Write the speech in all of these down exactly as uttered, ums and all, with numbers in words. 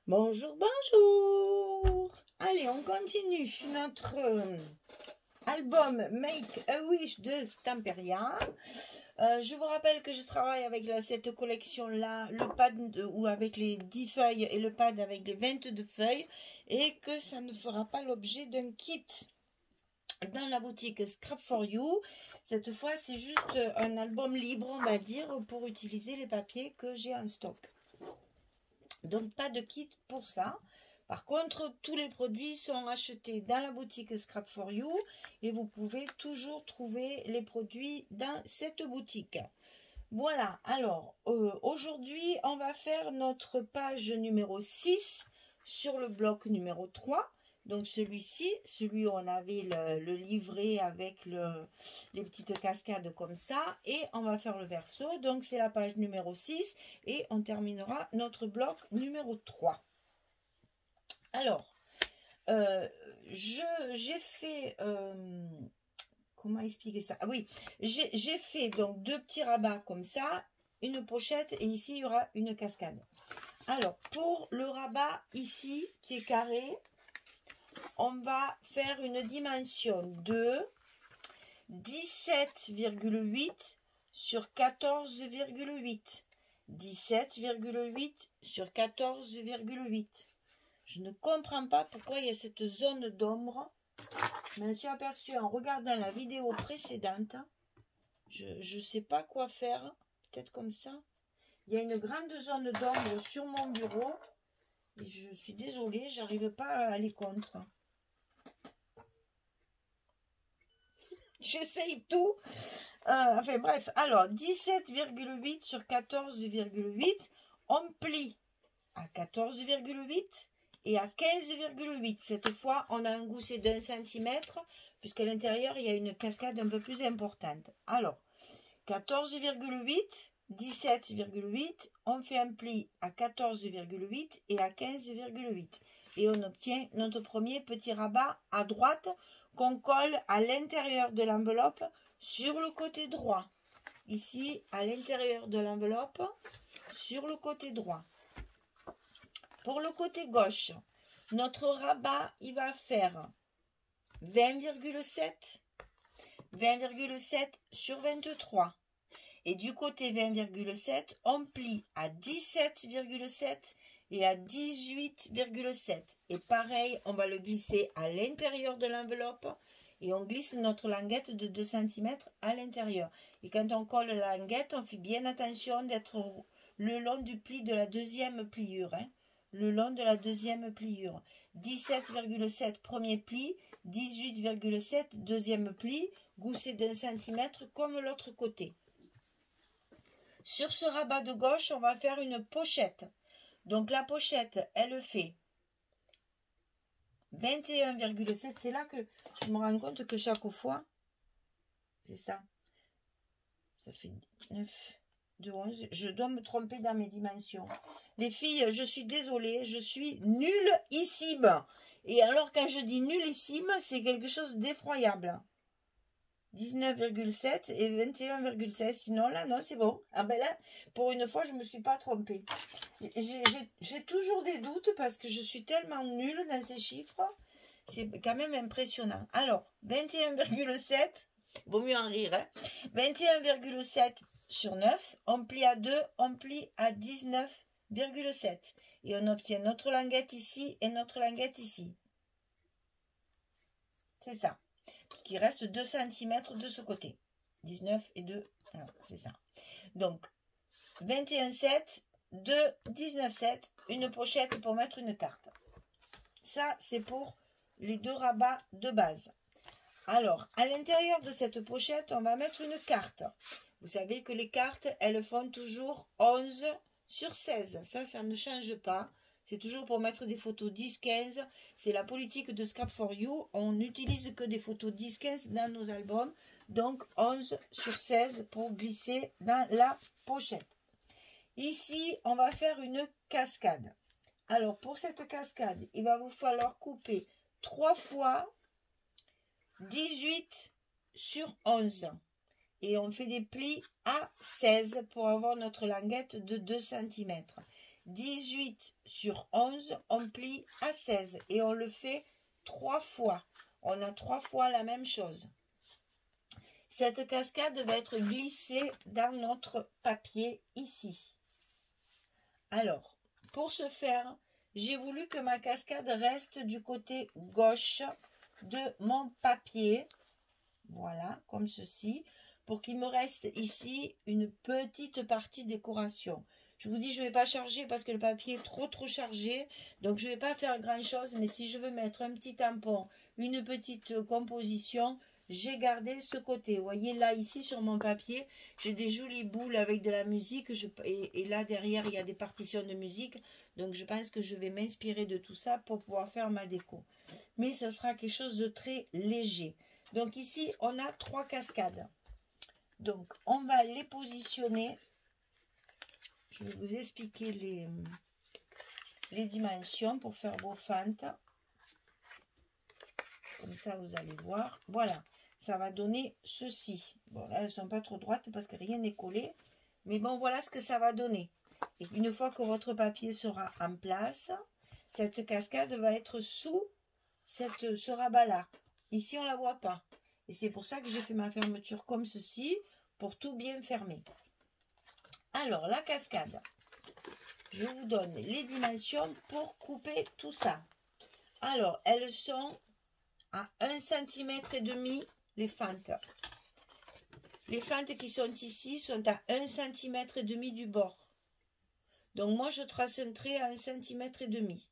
Bonjour, bonjour. Allez, on continue notre euh, album Make a Wish de Stamperia. Euh, je vous rappelle que je travaille avec la, cette collection-là, le pad de, ou avec les dix feuilles et le pad avec les vingt-deux feuilles, et que ça ne fera pas l'objet d'un kit dans la boutique Scrap for You. Cette fois, c'est juste un album libre, on va dire, pour utiliser les papiers que j'ai en stock. Donc, pas de kit pour ça. Par contre, tous les produits sont achetés dans la boutique Scrap for You et vous pouvez toujours trouver les produits dans cette boutique. Voilà, alors euh, aujourd'hui, on va faire notre page numéro six sur le bloc numéro trois. Donc celui-ci, celui où on avait le, le livret avec le, les petites cascades comme ça. Et on va faire le verso. Donc c'est la page numéro six. Et on terminera notre bloc numéro trois. Alors, euh, j'ai fait... Euh, comment expliquer ça? Ah oui, j'ai fait donc deux petits rabats comme ça. Une pochette et ici il y aura une cascade. Alors, pour le rabat ici qui est carré, on va faire une dimension de dix-sept virgule huit sur quatorze virgule huit. dix-sept virgule huit sur quatorze virgule huit. Je ne comprends pas pourquoi il y a cette zone d'ombre. Je m'en suis aperçue en regardant la vidéo précédente. Je ne sais pas quoi faire. Peut-être comme ça. Il y a une grande zone d'ombre sur mon bureau. Et je suis désolée, j'arrive pas à aller contre. J'essaye tout. Euh, enfin bref, alors dix-sept virgule huit sur quatorze virgule huit, on plie à quatorze virgule huit et à quinze virgule huit. Cette fois, on a un gousset d'un centimètre, puisqu'à l'intérieur, il y a une cascade un peu plus importante. Alors, quatorze virgule huit, dix-sept virgule huit, on fait un pli à quatorze virgule huit et à quinze virgule huit. Et on obtient notre premier petit rabat à droite qu'on colle à l'intérieur de l'enveloppe sur le côté droit. Ici, à l'intérieur de l'enveloppe, sur le côté droit. Pour le côté gauche, notre rabat, il va faire vingt virgule sept, vingt virgule sept sur vingt-trois. Et du côté vingt virgule sept, on plie à dix-sept virgule sept et à dix-huit virgule sept. Et pareil, on va le glisser à l'intérieur de l'enveloppe et on glisse notre languette de deux centimètres à l'intérieur. Et quand on colle la languette, on fait bien attention d'être le long du pli de la deuxième pliure. Hein. Le long de la deuxième pliure. dix-sept virgule sept premier pli, dix-huit virgule sept deuxième pli, gousset d'un centimètre comme l'autre côté. Sur ce rabat de gauche, on va faire une pochette. Donc la pochette, elle fait vingt et un virgule sept. C'est là que je me rends compte que chaque fois, c'est ça. Ça fait neuf, deux, onze. Je dois me tromper dans mes dimensions. Les filles, je suis désolée, je suis nullissime. Et alors, quand je dis nullissime, c'est quelque chose d'effroyable. dix-neuf virgule sept et vingt et un virgule seize. Sinon, là, non, c'est bon. Ah ben là, pour une fois, je ne me suis pas trompée. J'ai toujours des doutes parce que je suis tellement nulle dans ces chiffres. C'est quand même impressionnant. Alors, vingt et un virgule sept, vaut mieux en rire, hein. vingt et un virgule sept sur neuf, on plie à deux, on plie à dix-neuf virgule sept. Et on obtient notre languette ici et notre languette ici. C'est ça. Parce qu'il reste deux centimètres de ce côté. dix-neuf et deux, c'est ça. Donc, vingt et un virgule sept, deux, dix-neuf virgule sept, une pochette pour mettre une carte. Ça, c'est pour les deux rabats de base. Alors, à l'intérieur de cette pochette, on va mettre une carte. Vous savez que les cartes, elles font toujours onze sur seize. Ça, ça ne change pas. C'est toujours pour mettre des photos dix quinze. C'est la politique de Scrap for You. On n'utilise que des photos dix quinze dans nos albums. Donc, onze sur seize pour glisser dans la pochette. Ici, on va faire une cascade. Alors, pour cette cascade, il va vous falloir couper trois fois dix-huit sur onze. Et on fait des plis à seize pour avoir notre languette de deux centimètres. dix-huit sur onze, on plie à seize. Et on le fait trois fois. On a trois fois la même chose. Cette cascade va être glissée dans notre papier ici. Alors, pour ce faire, j'ai voulu que ma cascade reste du côté gauche de mon papier. Voilà, comme ceci. Pour qu'il me reste ici une petite partie décoration. Je vous dis, je ne vais pas charger parce que le papier est trop trop chargé. Donc, je ne vais pas faire grand chose. Mais si je veux mettre un petit tampon, une petite composition, j'ai gardé ce côté. Vous voyez, là, ici, sur mon papier, j'ai des jolies boules avec de la musique. Je, et, et là, derrière, il y a des partitions de musique. Donc, je pense que je vais m'inspirer de tout ça pour pouvoir faire ma déco. Mais ce sera quelque chose de très léger. Donc, ici, on a trois cascades. Donc, on va les positionner. Je vais vous expliquer les, les dimensions pour faire vos fentes. Comme ça, vous allez voir. Voilà, ça va donner ceci. Bon, là, elles ne sont pas trop droites parce que rien n'est collé. Mais bon, voilà ce que ça va donner. Et une fois que votre papier sera en place, cette cascade va être sous cette, ce rabat-là. Ici, on ne la voit pas. Et c'est pour ça que j'ai fait ma fermeture comme ceci, pour tout bien fermer. Alors, la cascade. Je vous donne les dimensions pour couper tout ça. Alors, elles sont à un centimètre et demi les fentes. Les fentes qui sont ici sont à un centimètre et demi du bord. Donc, moi, je trace un trait à un centimètre et demi.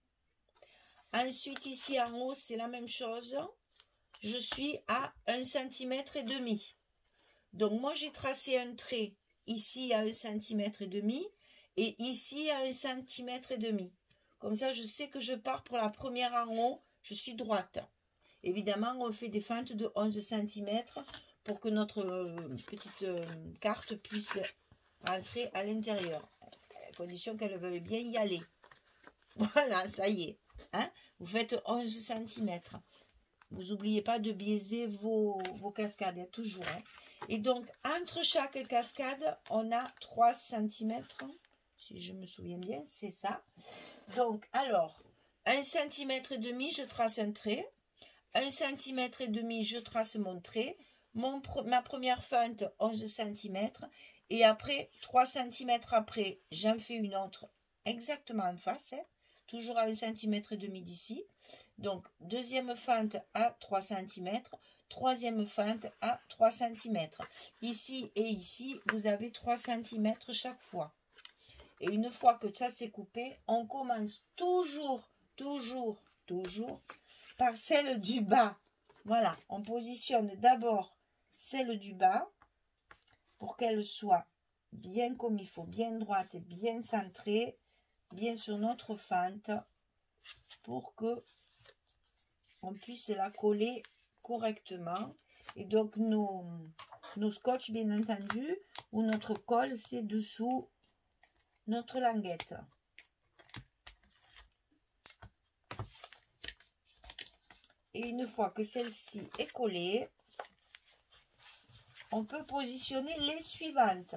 Ensuite, ici en haut, c'est la même chose. Je suis à un centimètre et demi. Donc, moi, j'ai tracé un trait ici à un centimètre et demi et ici à un centimètre et demi. Comme ça, je sais que je pars pour la première en haut, je suis droite. Évidemment, on fait des fentes de onze centimètres pour que notre euh, petite euh, carte puisse rentrer à l'intérieur, à condition qu'elle veuille bien y aller. Voilà, ça y est. Hein? Vous faites onze centimètres. Vous n'oubliez pas de biaiser vos, vos cascades, hein, toujours. Hein. Et donc, entre chaque cascade, on a trois centimètres. Si je me souviens bien, c'est ça. Donc, alors, un centimètre et demi, je trace un trait. un centimètre et demi, je trace mon trait. Mon, ma première fente, onze centimètres. Et après, trois centimètres après, j'en fais une autre exactement en face. Hein, toujours à un centimètre et demi d'ici. Donc, deuxième fente à trois centimètres, troisième fente à trois centimètres. Ici et ici, vous avez trois centimètres chaque fois. Et une fois que ça c'est coupé, on commence toujours, toujours, toujours par celle du bas. Voilà, on positionne d'abord celle du bas pour qu'elle soit bien comme il faut, bien droite, bien centrée, bien sur notre fente pour que on puisse la coller correctement. Et donc nos, nos scotch bien entendu, ou notre colle, c'est dessous notre languette. Et une fois que celle-ci est collée, on peut positionner les suivantes.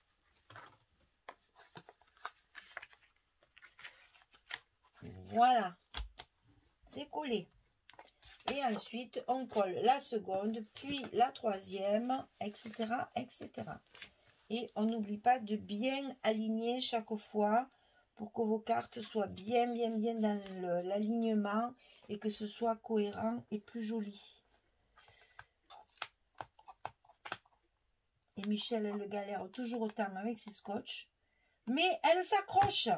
Voilà, c'est collé. Et ensuite, on colle la seconde, puis la troisième, et cetera, et cetera. Et on n'oublie pas de bien aligner chaque fois pour que vos cartes soient bien, bien, bien dans l'alignement et que ce soit cohérent et plus joli. Et Michel, elle galère toujours autant avec ses scotch. Mais elle s'accroche.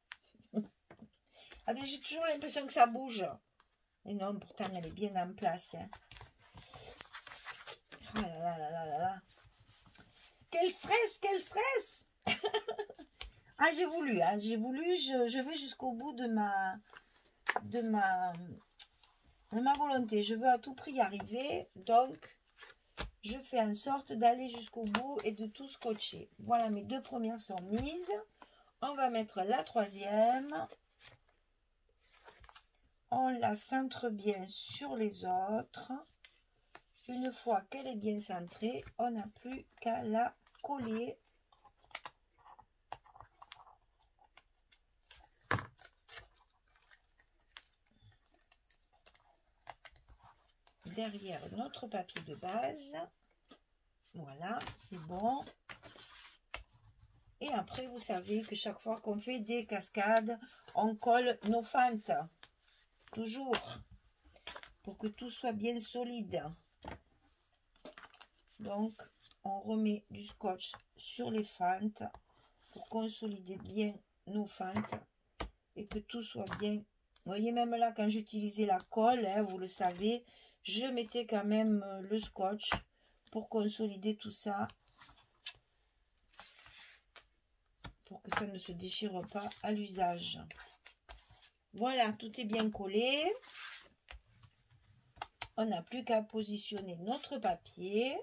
J'ai toujours l'impression que ça bouge. Et non, pourtant, elle est bien en place. Hein. Ah là là là là là là. Quel stress, quel stress. Ah, j'ai voulu, hein, j'ai voulu, je, je vais jusqu'au bout de ma, de ma, de ma volonté. Je veux à tout prix y arriver, donc je fais en sorte d'aller jusqu'au bout et de tout scotcher. Voilà, mes deux premières sont mises. On va mettre la troisième. On la centre bien sur les autres. Une fois qu'elle est bien centrée, on n'a plus qu'à la coller. derrière notre papier de base. Voilà, c'est bon. Et après, vous savez que chaque fois qu'on fait des cascades, on colle nos fentes. Toujours. Pour que tout soit bien solide. Donc, on remet du scotch sur les fentes pour consolider bien nos fentes et que tout soit bien. Vous voyez, même là, quand j'utilisais la colle, hein, vous le savez, je mettais quand même le scotch pour consolider tout ça, pour que ça ne se déchire pas à l'usage. Voilà, tout est bien collé. On n'a plus qu'à positionner notre papier.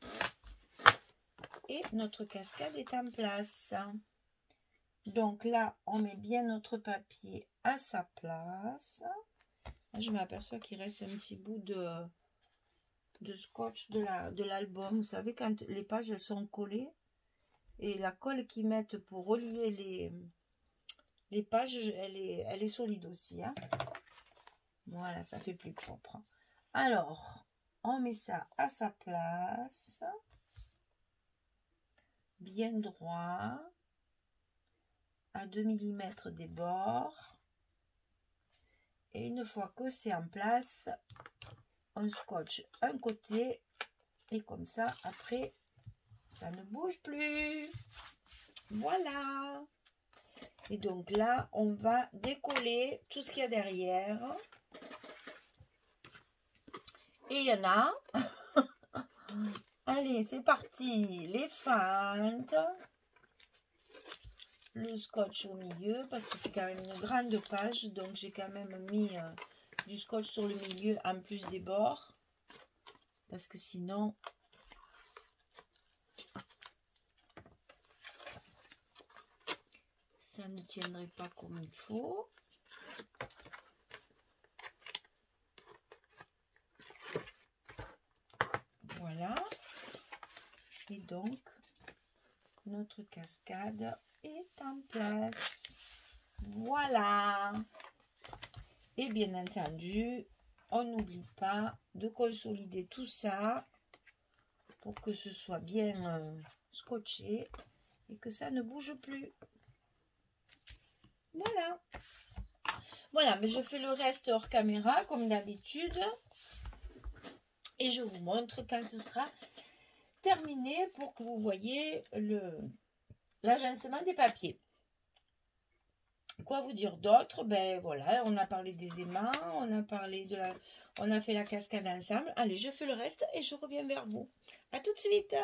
Et notre cascade est en place. Donc là, on met bien notre papier à sa place. Je m'aperçois qu'il reste un petit bout de, de scotch de la, de l'album. Vous savez, quand les pages elles sont collées, et la colle qu'ils mettent pour relier les, les pages, elle est, elle est solide aussi. Hein. Voilà, ça fait plus propre. Alors, on met ça à sa place. Bien droit, à deux millimètres des bords. Et une fois que c'est en place, on scotche un côté. Et comme ça, après, ça ne bouge plus. Voilà. Et donc là, on va décoller tout ce qu'il y a derrière. Et il y en a. Allez, c'est parti. Les fentes. Le scotch au milieu, parce que c'est quand même une grande page. Donc, j'ai quand même mis euh, du scotch sur le milieu en plus des bords. Parce que sinon... ça ne tiendrait pas comme il faut. Voilà. Et donc, notre cascade est en place. Voilà. Et bien entendu, on n'oublie pas de consolider tout ça pour que ce soit bien euh, scotché et que ça ne bouge plus. Voilà. Voilà, mais je fais le reste hors caméra comme d'habitude. Et je vous montre quand ce sera terminé pour que vous voyez le l'agencement des papiers. Quoi vous dire d'autre? Ben voilà, on a parlé des aimants, on a parlé de la... on a fait la cascade ensemble. Allez, je fais le reste et je reviens vers vous. À tout de suite.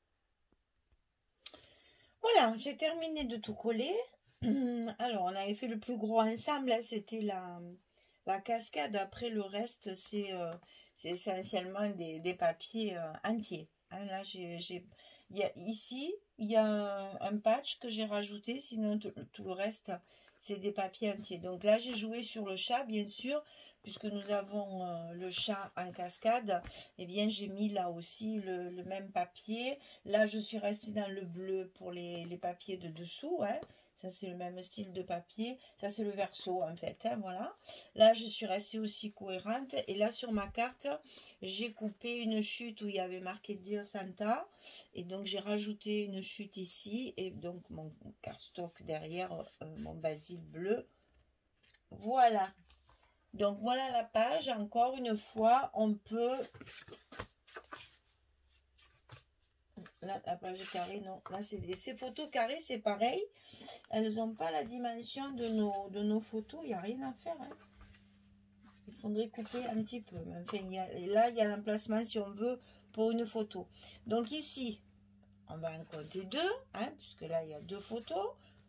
Voilà, j'ai terminé de tout coller. Alors, on avait fait le plus gros ensemble, c'était la, la cascade. Après, le reste, c'est euh, essentiellement des, des papiers euh, entiers. Hein, là, j'ai, il y a, ici, il y a un, un patch que j'ai rajouté, sinon tout, tout le reste, c'est des papiers entiers. Donc là, j'ai joué sur le chat, bien sûr, puisque nous avons euh, le chat en cascade. Eh bien, j'ai mis là aussi le, le même papier. Là, je suis restée dans le bleu pour les, les papiers de dessous, hein. Ça, c'est le même style de papier. Ça, c'est le verso, en fait. Hein, voilà. Là, je suis restée aussi cohérente. Et là, sur ma carte, j'ai coupé une chute où il y avait marqué Dear Santa. Et donc, j'ai rajouté une chute ici. Et donc, mon cardstock derrière, euh, mon basil bleu. Voilà. Donc, voilà la page. Encore une fois, on peut... Là, la page carrée, non. Là, c'est ces photos carrées, c'est pareil. Elles n'ont pas la dimension de nos, de nos photos. Il n'y a rien à faire. Hein. Il faudrait couper un petit peu. Mais enfin, il y a, là, il y a l'emplacement, si on veut, pour une photo. Donc ici, on va en compter deux. Hein, puisque là, il y a deux photos.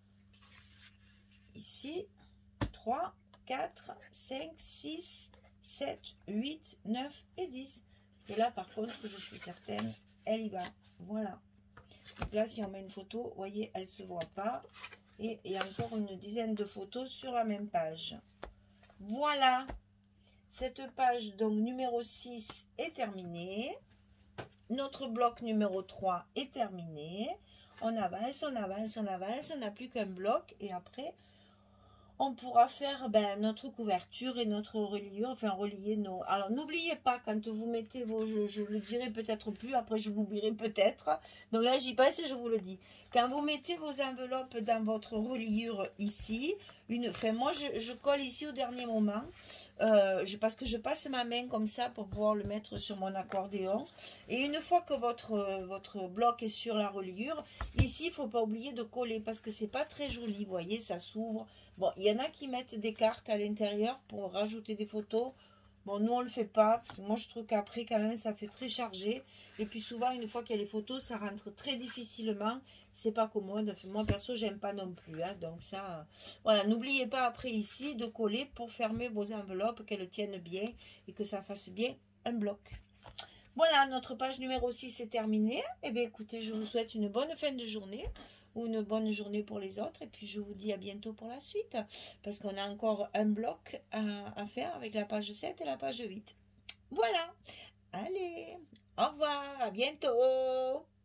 Ici, trois, quatre, cinq, six, sept, huit, neuf et dix. Parce que là, par contre, je suis certaine, elle y va. Voilà. Donc là, si on met une photo, vous voyez, elle ne se voit pas. Et il y a encore une dizaine de photos sur la même page. Voilà. Cette page, donc, numéro six est terminée. Notre bloc numéro trois est terminé. On avance, on avance, on avance. On n'a plus qu'un bloc. Et après, on pourra faire ben, notre couverture et notre reliure, enfin relier nos... Alors n'oubliez pas, quand vous mettez vos... Je, je le dirai peut-être plus, après je l'oublierai peut-être. Donc là j'y passe et je vous le dis. Quand vous mettez vos enveloppes dans votre reliure ici, une... enfin moi je, je colle ici au dernier moment, euh, je, parce que je passe ma main comme ça pour pouvoir le mettre sur mon accordéon. Et une fois que votre, votre bloc est sur la reliure, ici il ne faut pas oublier de coller parce que c'est pas très joli, vous voyez, ça s'ouvre. Bon, il y en a qui mettent des cartes à l'intérieur pour rajouter des photos. Bon, nous, on ne le fait pas. Parce que moi, je trouve qu'après, quand même, ça fait très chargé. Et puis, souvent, une fois qu'il y a les photos, ça rentre très difficilement. C'est pas commode. Enfin, moi, perso, j'aime pas non plus. Hein. Donc, ça, euh, voilà. N'oubliez pas, après, ici, de coller pour fermer vos enveloppes, qu'elles tiennent bien et que ça fasse bien un bloc. Voilà, notre page numéro six est terminée. Eh bien, écoutez, je vous souhaite une bonne fin de journée. Ou une bonne journée pour les autres. Et puis, je vous dis à bientôt pour la suite. Parce qu'on a encore un bloc à, à faire avec la page sept et la page huit. Voilà. Allez. Au revoir. À bientôt.